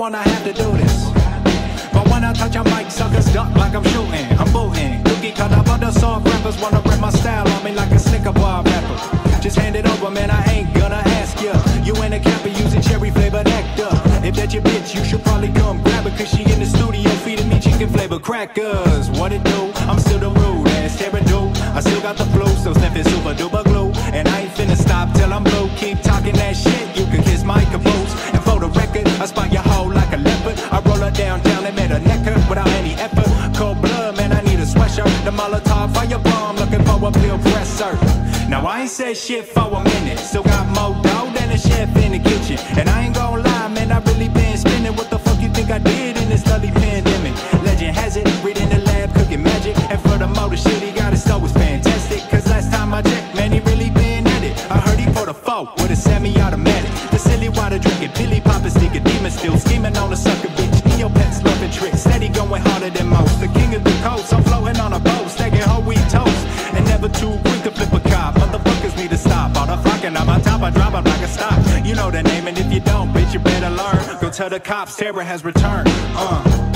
wanna have to do this. But when I touch a mic, suckers duck like I'm shooting. I'm booting. Lookie cut up other soft rappers wanna rip my style on me like a snicker bar rapper. Just hand it over, man, I ain't gonna ask ya. You in a capper using cherry flavored nectar. If that's your bitch, you should probably come grab her, cause she in the studio feeding me chicken flavored crackers. What it do? I'm still the rude ass terror. I still got the flu, so sniffing super duper glue. And I ain't finna stop till I'm blue. Keep talking that shit, you can kiss my caboose. And for the record, I spot your hoe like a leopard. I roll her downtown and made her neck her without any effort. Cold blood, man, I need a sweatshirt. The Molotov firebomb, looking for a pill presser. Now I ain't said shit for a minute. Still got more dough than a chef in the kitchen. And I ain't gon' lie, man, I really been spinning. What the fuck you think I did in this lovely pandemic? Legend has it, read in the lab, cooking magic. And furthermore, the shit he got in store was fantastic. Cause last time I checked, man, he really been at it. I heard he put a folk with a semi-automatic. The silly water drinking, pilly poppin' stick, a demon still scheming on a sucker bitch. Neopets loving tricks, steady going harder than most. The king of the coast, I'm floating on a boat, stacking whole wheat toast. And never too quick to flip a cop. Motherfuckers need to stop. All the flocking on my top, I drop, I'm like a stop. You know the name, and if you don't, bitch, you better learn. Go tell the cops, terror has returned.